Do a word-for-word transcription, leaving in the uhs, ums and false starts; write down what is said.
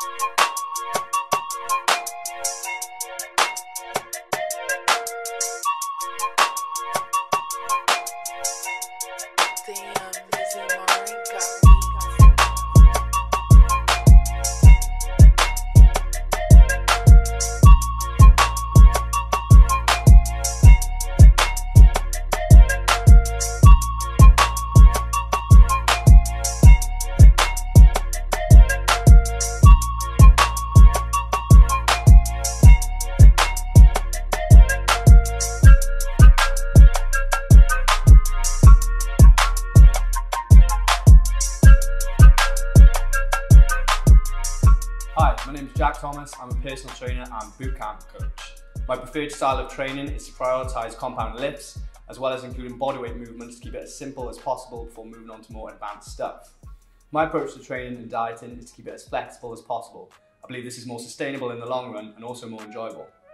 My name is Jack Thomas. I'm a personal trainer and bootcamp coach. My preferred style of training is to prioritise compound lifts, as well as including bodyweight movements to keep it as simple as possible before moving on to more advanced stuff. My approach to training and dieting is to keep it as flexible as possible. I believe this is more sustainable in the long run and also more enjoyable.